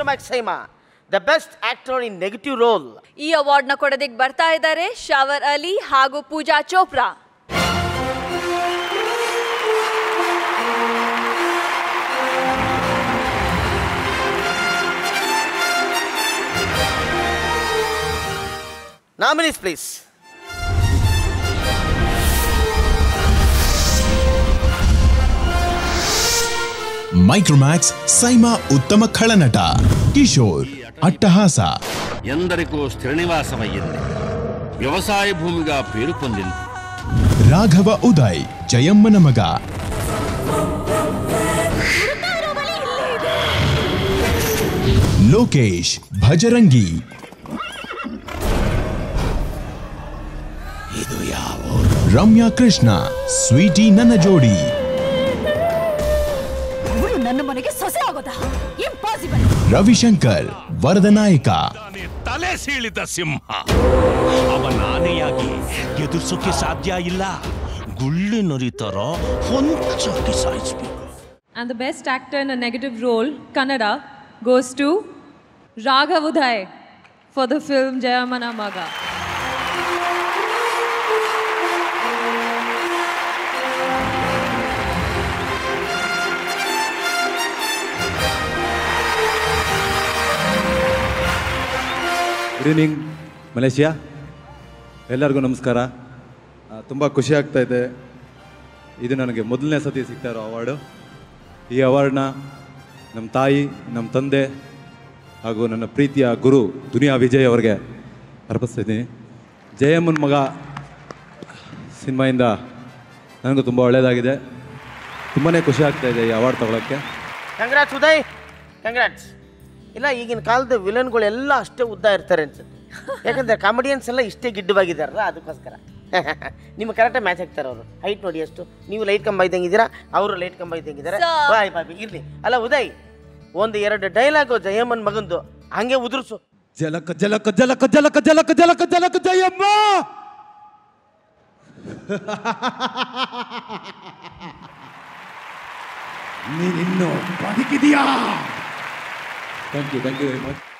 Micromax SIIMA the best actor in negative role. ಈ award ನ ಕೊಡೋದಕ್ಕೆ ಬರ್ತಾ ಇದ್ದಾರೆ ಶಾವರ್ ಅಲಿ ಹಾಗೂ Pooja Chopra. Nominees, please. Micromax SIIMA ಉತ್ತಮ ಖಳನಟ, ಕಿಶೋರ್ అట్టహాಸ, ఎందరికో స్థిరనివాసమయ్యింది, వ్యవసాయ భూమిగా పేరు పొందింది. రాఘవ ఉదయ్ జయమ్మన మగ, లోకేష్ భజరంగి, ರಮ್ಯಾ ಕೃಷ್ಣ ಸ್ವೀಟಿ ನನ್ನ ಜೋಡಿ, ನನ್ನ ಮನೆಗೆ ಸೊಸೆ ಆಗೋದಾ? ಇಂಪಾಸಿಬಲ್. ರವಿಶಂಕರ್ ವರದನಾಯಕ, ತಲೆ ಸೀಳಿದ ಸಿಂಹ ಅವನಾನೆಯಾಗಿ ಎದುರಿಸೋಕೆ ಸಾಧ್ಯ ಇಲ್ಲ, ಗುಳ್ಳಿ ನರಿತರ ಹೊಂಚಕ್ಕೆ ಸಾಯಿಸಬೇಕು. And the best actor in a negative role, Kannada, goes to Raghav Uday for the film Jayamana Maga. Good evening Malaysia, ಎಲ್ಲರಿಗೂ ನಮಸ್ಕಾರ. ತುಂಬ ಖುಷಿ ಆಗ್ತಾ ಇದೆ. ಇದು ನನಗೆ ಮೊದಲನೇ ಸತಿ ಸಿಗ್ತಾ ಇರೋ ಅವಾರ್ಡು. ಈ ಅವಾರ್ಡ್ನ ನಮ್ಮ ತಾಯಿ, ನಮ್ಮ ತಂದೆ ಹಾಗೂ ನನ್ನ ಪ್ರೀತಿಯ ಗುರು ದುನಿಯಾ ವಿಜಯ್ ಅವರಿಗೆ ಅರ್ಪಿಸ್ತಿದ್ದೀನಿ. ಜಯಮ್ಮನ ಮಗ ಸಿನಿಮಾಯಿಂದ ನನಗೂ ತುಂಬ ಒಳ್ಳೆಯದಾಗಿದೆ. ತುಂಬಾ ಖುಷಿ ಆಗ್ತಾ ಇದೆ ಈ ಅವಾರ್ಡ್ ತಗೊಳ್ಳೋಕ್ಕೆ. Congrats Uday, congrats. ಇಲ್ಲ, ಈಗಿನ ಕಾಲದ ವಿಲನ್ಗಳೆಲ್ಲ ಅಷ್ಟೇ ಉದ್ದ ಇರ್ತಾರೆ ಅನ್ಸುತ್ತೆ. ಯಾಕಂದರೆ ಕಾಮಿಡಿಯನ್ಸ್ ಎಲ್ಲ ಇಷ್ಟೇ ಗಿಡ್ಡವಾಗಿದ್ದಾರಲ್ಲ, ಅದಕ್ಕೋಸ್ಕರ ನಿಮ್ಗೆ ಕರೆಕ್ಟಾಗಿ ಮ್ಯಾಚ್ ಆಗ್ತಾರೆ ಅವರು. ಹೈಟ್ ನೋಡಿ ಎಷ್ಟು, ನೀವು ಲೈಟ್ ಕಂಬ ಇದ್ದಂಗಿದ್ದೀರಾ, ಅವರು ಲೈಟ್ ಕಂಬ ಇದ್ದಂಗಿದ್ದಾರೆ. ಬಾಯ್ ಬಾಯ್ ಇರಲಿ. ಅಲ್ಲ ಉದಯ್, ಒಂದು ಎರಡು ಡೈಲಾಗು ಜಯಮ್ಮನ ಮಗಂದು ಹಂಗೆ ಉದುರ್ಸು. ಜಲಕ ಜಲಕ ಜಲಕ ಜಲಕ ಜಲಕ ಜಲಕ ಜಲಕ ಜಯಮ್ಮ. ನೀನಿನ್ನು ಬದುಕಿದೀಯಾ? Thank you very much.